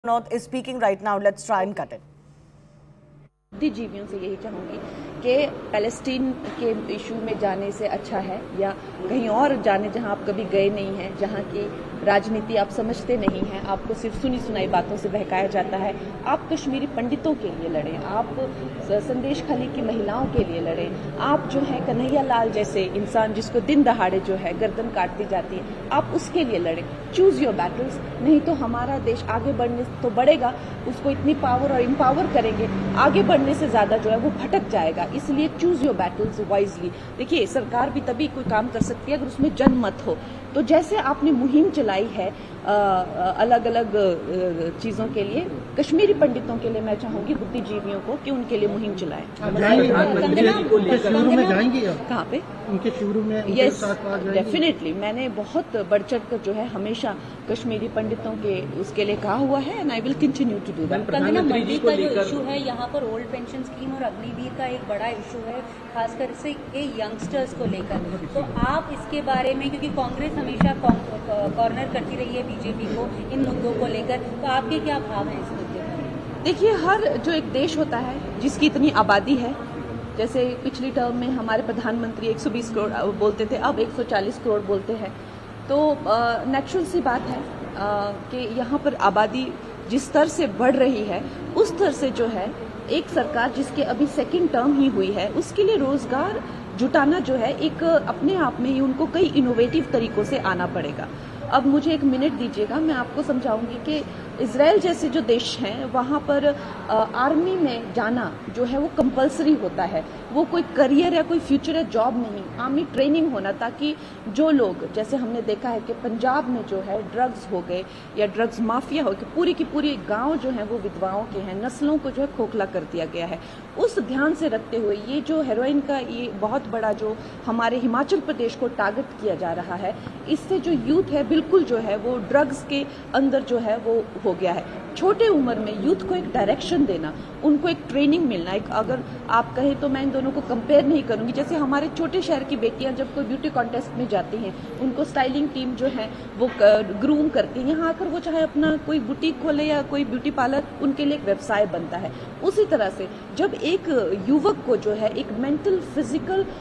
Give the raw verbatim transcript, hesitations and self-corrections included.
North is speaking right now. Let's try and cut it. बुद्धिजीवियों से यही चाहूंगी कि पैलेस्टीन के इशू में जाने से अच्छा है या कहीं और जाने जहां आप कभी गए नहीं हैं, जहां की राजनीति आप समझते नहीं हैं, आपको सिर्फ सुनी सुनाई बातों से बहकाया जाता है। आप कश्मीरी पंडितों के लिए लड़ें, आप संदेश खाली की महिलाओं के लिए लड़ें, आप जो है कन्हैया लाल जैसे इंसान जिसको दिन दहाड़े जो है गर्दन काटती जाती है, आप उसके लिए लड़ें। चूज योर बैटल्स, नहीं तो हमारा देश आगे बढ़ने तो बढ़ेगा, उसको इतनी पावर और इम्पावर करेंगे, आगे बढ़ने से ज्यादा जो है वो भटक जाएगा। इसलिए चूज योर बैटल्स वाइजली। देखिए, सरकार भी तभी कोई काम कर सकती है अगर उसमें जनमत हो। तो जैसे आपने मुहिम चलाई है आ, अलग अलग चीजों के लिए, कश्मीरी पंडितों के लिए मैं चाहूंगी बुद्धिजीवियों को कि उनके लिए मुहिम चलाएं। शुरू में जाएंगी कहाँ पे? उनके शुरू में यस, डेफिनेटली मैंने बहुत बढ़ चढ़ कर जो है हमेशा कश्मीरी पंडितों के उसके लिए कहा हुआ है and I will continue to do that. प्रधानमंत्री जी का जो इशू है यहाँ पर ओल्ड पेंशन स्कीम और अग्निवीर का एक बड़ा इशू है, खासकर से ये यंगस्टर्स को लेकर, तो आप इसके बारे में, क्योंकि कांग्रेस हमेशा कॉर्नर करती रही है बीजेपी को इन मुद्दों को लेकर, तो आपके क्या भाव हैं इस मुद्दे पर? देखिए, हर जो एक देश होता है जिसकी इतनी आबादी है, जैसे पिछली टर्म में हमारे प्रधानमंत्री एक सौ बीस करोड़ बोलते थे, अब एक सौ चालीस करोड़ बोलते हैं, तो नेचुरल सी बात है आ, कि यहाँ पर आबादी जिस स्तर से बढ़ रही है उस स्तर से जो है एक सरकार जिसके अभी सेकंड टर्म ही हुई है उसके लिए रोजगार जुटाना जो है एक अपने आप में ही उनको कई इनोवेटिव तरीकों से आना पड़ेगा। अब मुझे एक मिनट दीजिएगा, मैं आपको समझाऊंगी कि इजराइल जैसे जो देश हैं वहाँ पर आ, आर्मी में जाना जो है वो कंपलसरी होता है, वो कोई करियर या कोई फ्यूचर या जॉब नहीं, आर्मी ट्रेनिंग होना, ताकि जो लोग, जैसे हमने देखा है कि पंजाब में जो है ड्रग्स हो गए या ड्रग्स माफिया हो गए, पूरी की पूरी गांव जो है वो विधवाओं के हैं, नस्लों को जो है खोखला कर दिया गया है। उस ध्यान से रखते हुए ये जो हेरोइन का ये बहुत बड़ा जो हमारे हिमाचल प्रदेश को टारगेट किया जा रहा है, इससे जो यूथ है बिल्कुल जो है वो ड्रग्स के अंदर जो है वो हो गया है। छोटे उम्र में यूथ को एक डायरेक्शन देना, उनको एक ट्रेनिंग मिलना, एक अगर आप कहें तो मैं इन दोनों को कंपेयर नहीं करूंगी, जैसे हमारे छोटे शहर की बेटियां जब कोई ब्यूटी कॉन्टेस्ट में जाती हैं उनको स्टाइलिंग टीम जो है वो ग्रूम करती है, यहाँ आकर वो चाहे अपना कोई बुटीक खोले या कोई ब्यूटी पार्लर, उनके लिए एक व्यवसाय बनता है। उसी तरह से जब एक युवक को जो है एक मेंटल, फिजिकल